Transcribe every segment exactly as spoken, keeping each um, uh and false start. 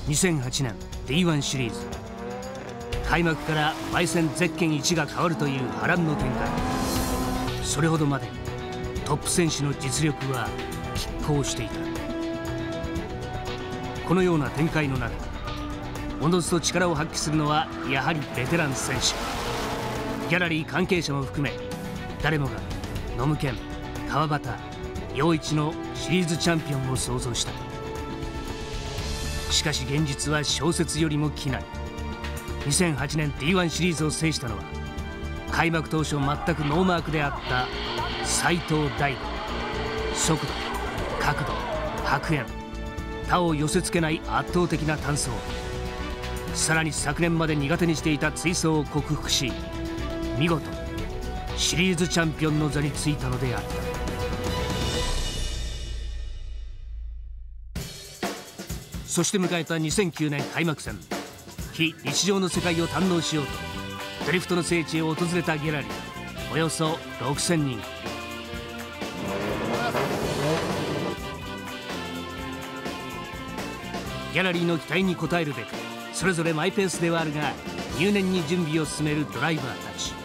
にせんはちねん ディーワン シリーズ開幕から毎戦ゼッケンいちが変わるという波乱の展開。それほどまでトップ選手の実力は拮抗していた。このような展開の中、おのずと力を発揮するのはやはりベテラン選手。ギャラリー関係者も含め誰もがノムケン、川端、陽一のシリーズチャンピオンを想像した。しかし現実は小説よりも奇なり。にせんはちねん ディーワン シリーズを制したのは開幕当初全くノーマークであった斉藤大吾。速度、角度、白煙、他を寄せ付けない圧倒的な単走、さらに昨年まで苦手にしていた追走を克服し、見事シリーズチャンピオンの座についたのであった。そして迎えたにせんきゅうねん開幕戦。非日常の世界を堪能しようとドリフトの聖地へ訪れたギャラリーおよそろくせんにん。ギャラリーの期待に応えるべくそれぞれマイペースではあるが入念に準備を進めるドライバーたち。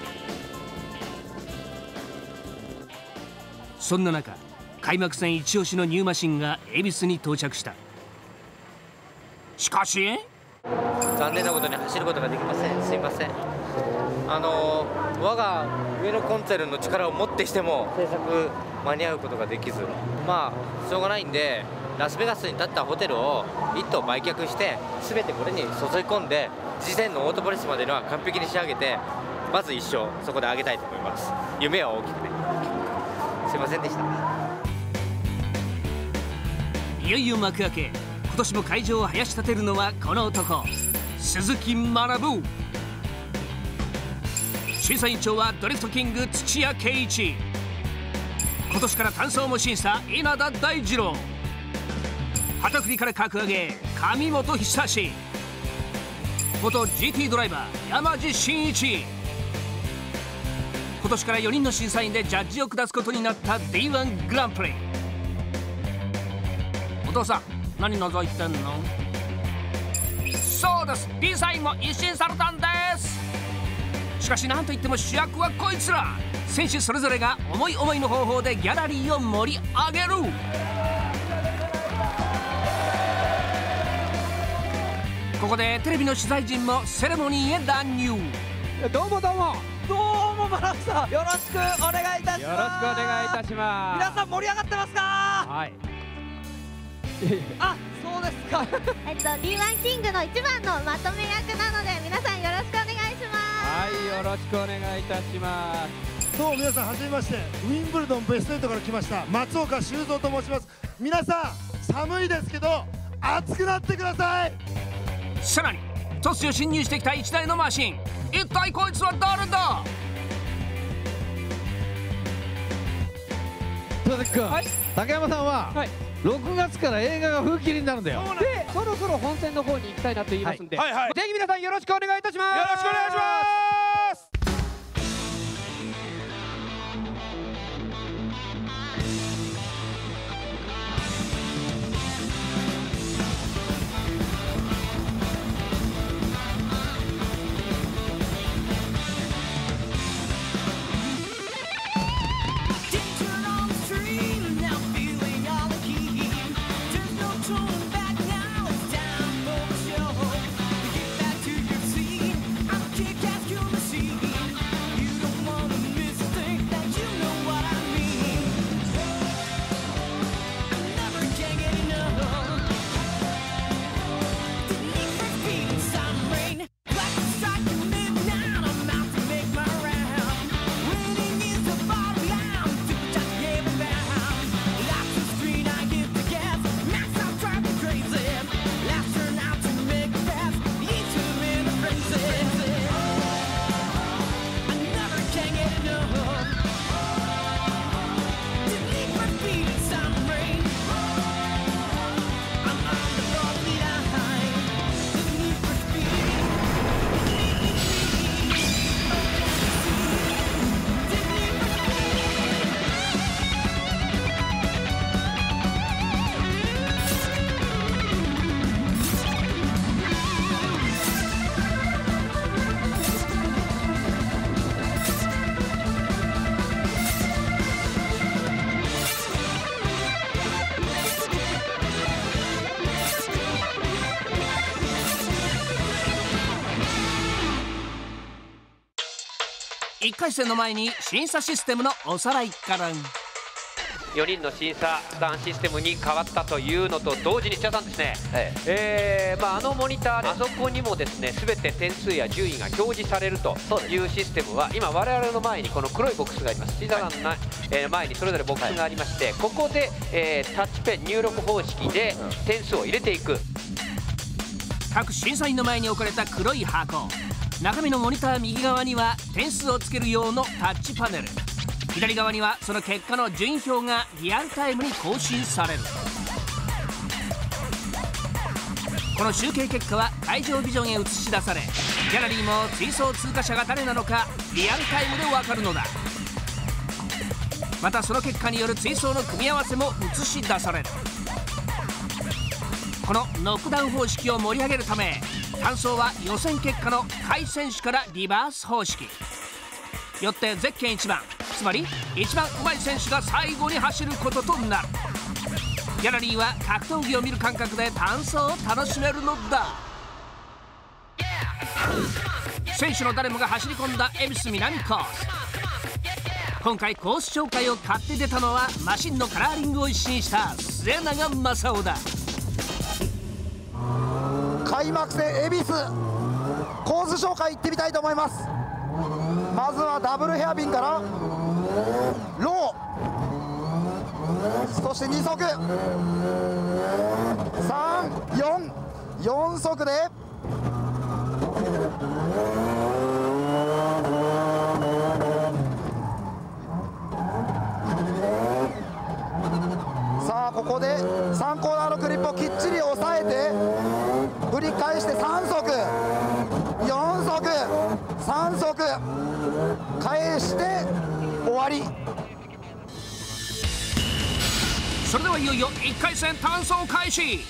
そんな中、開幕戦一押しのニューマシンが恵比寿に到着した。しかし残念なことに走ることができません。すいません。あの我が上のコンツェルンの力をもってしても制作間に合うことができず、まあしょうがないんでラスベガスに建ったホテルを一棟売却して全てこれに注い込んで次戦のオートポリスまでのは完璧に仕上げてまず一生そこであげたいと思います。夢は大きくね。すいませんでした。 いよいよ幕開け。今年も会場を囃し立てるのはこの男、鈴木学。審査委員長はドリフトキング土屋圭一。今年から単走も審査稲田大二郎。旗振りから格上げ上本久志。元 ジーティー ドライバー山地真一。今年からよにんの審査員でジャッジを下すことになった ディーワン グランプリ。お父さん何覗いてんの？そうです、 B サインも一新されたんです。しかし何といっても主役はこいつら。選手それぞれが思い思いの方法でギャラリーを盛り上げる。ここでテレビの取材陣もセレモニーへ乱入。 どうもどうもどうもマラクさん、よろしくお願いいたします。 よろしくお願いいたします。 皆さん盛り上がってますか？ はい。 あ、そうですか。 えっと ディーワン キングの一番のまとめ役なので皆さんよろしくお願いします。 はい、よろしくお願いいたします。 どうも皆さんはじめまして、ウィンブルドンベストエイトから来ました松岡修造と申します。皆さん寒いですけど熱くなってください。 さらに突如侵入してきたいちだいのマシン。一体こいつは誰だ？ 戸崎君、 はい、 竹山さんは、はい、ろくがつから映画が風切りになるんだよ。 でそろそろ本戦の方に行きたいなと言いますんで、はいはいはい、ぜひ皆さんよろしくお願いいたします。 よろしくお願いします。 Kick-ass いっかい戦の前に審査システムのおさらいから。 よにんの審査団システムに変わったというのと同時に、千田さんですね、はい、えーまあ、あのモニター、あそこにもですね全て点数や順位が表示されるというシステムは、今、我々の前にこの黒いボックスがあります、審査団の、えー、前にそれぞれボックスがありまして、はい、ここで、えー、タッチペン入力方式で点数を入れていく。 各審査員の前に置かれた黒い箱、中身のモニター右側には点数をつける用のタッチパネル、左側にはその結果の順位表がリアルタイムに更新される。この集計結果は会場ビジョンへ映し出され、ギャラリーも追走通過者が誰なのかリアルタイムで分かるのだ。またその結果による追走の組み合わせも映し出される。このノックダウン方式を盛り上げるため、単走は予選結果の下位選手からリバース方式。よってゼッケンいちばん、つまり一番うまい選手が最後に走ることとなる。ギャラリーは格闘技を見る感覚で単走を楽しめるのだ。選手の誰もが走り込んだ恵比寿南コース。今回コース紹介を買って出たのはマシンのカラーリングを一新した末永正雄だ。 開幕戦恵比寿コース紹介行ってみたいと思います。まずはダブルヘアピンからロー、そしてに足さんよんよん足でさあここでさんコーナーのクリップをきっちり押さえて振り返してさん足よん足さん足返して終わり。 それではいよいよいっかい戦単走開始。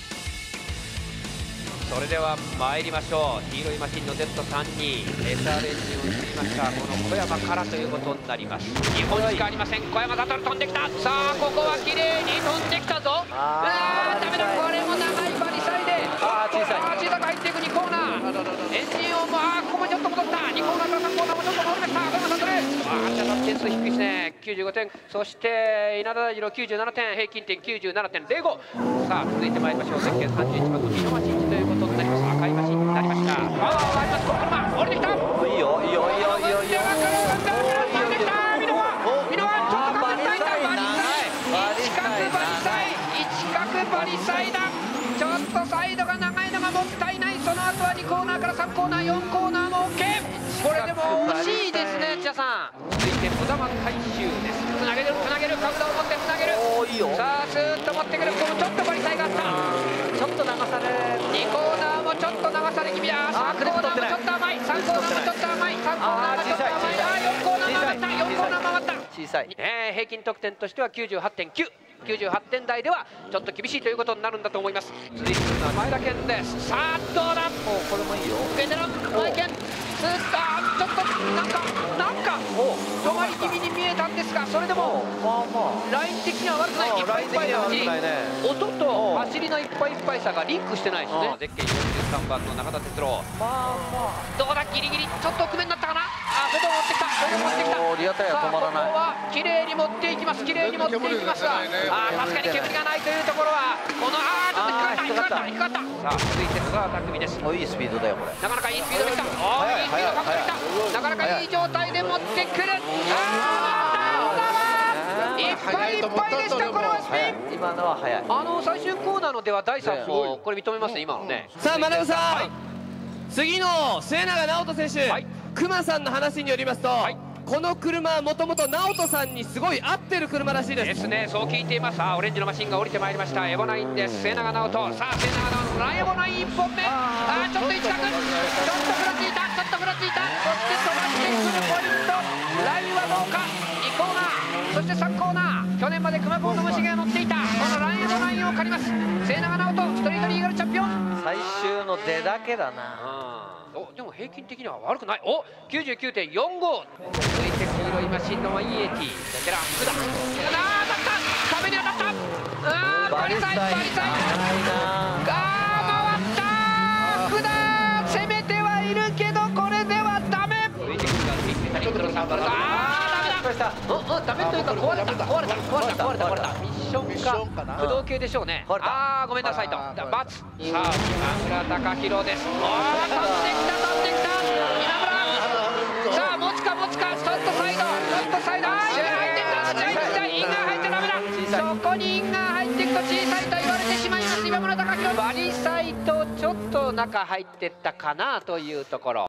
それでは参りましょう。黄色いマシンの ゼットさんじゅうに エスアール エンジンを移りましたこの小山からということになります。にほんしかありません。小山悟飛んできた。さあここは綺麗に飛んできたぞ。あーダメだ、これも長いバリサイで、あー小さい小さく入っていくにコーナー、エンジン音も、あーここもちょっと戻った。にコーナーからさんコーナーもちょっと戻りました。小山悟、あーじゃあ点数低いですね。きゅうじゅうごてん、そして稲田大二郎きゅうじゅうななてん、平均点 きゅうじゅうななてんゼロご。 さあ続いてまいりましょう。ゼッケンさんじゅういちばんの美濃町ということになります。赤いマシンになりました。あああります。この車降りてきた。いいよいいよいいよいいよいいよ。飛んできた。美濃は美濃はちょっとバリサイだ。バリサイ一角バリサイ一角バリサイだ。ちょっとサイドが長いのがもったいない。その後はにコーナーからさんコーナーよんコーナーも OK。 これでも惜しいですね千田さん。続いて小玉回収です。つなげるつなげる、カウダを持ってつなげる。さあスーッと持ってくる。このちょっとバリサイがあった。ちょっと流される。にコーナーもちょっと流され気味だ。さんコーナーもちょっと甘い。さんコーナーもちょっと甘い。さんコーナーもちょっと甘い。あーよんコーナー回った。よんコーナー回った。小さい、えー、平均得点としては きゅうじゅうはちてんきゅう、きゅうじゅうはちてん台ではちょっと厳しいということになるんだと思います。続いてるのは前田健です。さあどうだ。おこれもいいよ。ベテラン前健スーッとちょっとなんかなんか止まり気味に見えたんですが、それでもライン的には悪くない。いっぱいいっぱいだし、音と走りのいっぱいいっぱいさがリンクしてないですね。ゼッケンよんじゅうさんばんの中田哲郎、どうだギリギリちょっと奥目になったかな。あそれでも持ってきた。それでも持ってきた。リアタイヤ止まらない。ここは綺麗に持っていきます。綺麗に持っていきますが、あ確かに煙がないというところはこのあーちょっと引っかかった引っかかった引っかかった。さあ続いて小川匠です。いいスピードだよこれ。なかなかいいスピードできた。おーいいスピードかかってきた。なかなかいい状態で持ってくる。あーいっぱいいっぱいでした。これはスピン。今のは速い。あの最終コーナーのでは第三歩これ認めますね今のね。 さあマナブさん、次の末永直人選手、熊さんの話によりますと、この車はもともと直人さんにすごい合ってる車らしいです。 ですね、そう聞いています。さあオレンジのマシンが降りてまいりました。エボナインです。末永直人。さあ末永直人のエボナインいっぽんめ。ああちょっと一角ちょっとふらついた。ちょっとふらついた。そして飛ばしてくるポイント。ラインはどうか。にコーナーそしてさんコーナー。去年まで熊高の虫が乗っていたこのラインエボナインを借ります。末永直人ストリートリーガルチャンピオン。最終の出だけだな。おでも平均的には悪くない。お きゅうじゅうきゅうてんよんご。続いて黄色いマシンのワンエイティーベテラン福田。あー当たった壁に当たった。あーバリサイバリサイあー回った。福田攻めてはいるけどこれではダメ。続いてくるがメタリックのさんバルト、ああダメだ、うんうんダメというか壊れた壊れた壊れた壊れた壊れた、ミッションか駆動系でしょうね。ああごめんなさいと、バツ。さあ今村貴弘です。おお飛んできた飛んできた今村、さあ持つか持つか、ストットサイドストットサイド、ああインが入ってった、じゃあインが入ってダメだ、そこにインが入っていくと小さいと言われてしまいます。今村貴弘バリサイドちょっと中入ってったかなというところ。